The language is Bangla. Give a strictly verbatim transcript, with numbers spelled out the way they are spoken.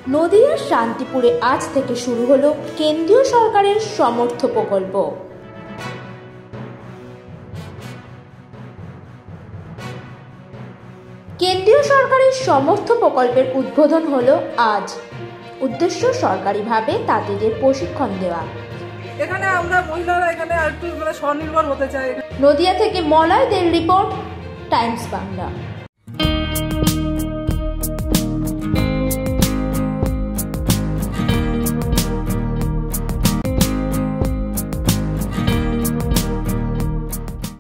নদিয়ার শান্তিপুরে আজ থেকে শুরু হলো কেন্দ্রীয় সরকারের সমর্থ প্রকল্প। কেন্দ্রীয় সরকারের সমর্থ প্রকল্পের উদ্বোধন হলো আজ। উদ্দেশ্য সরকারিভাবে তাঁতিদের প্রশিক্ষণ দেওয়া। এখানে আমরা মহিলারা এখানে একটু মানে স্বনির্ভর হতে চাই। নদিয়া থেকে মলয় দের রিপোর্ট, টাইমস বাংলা।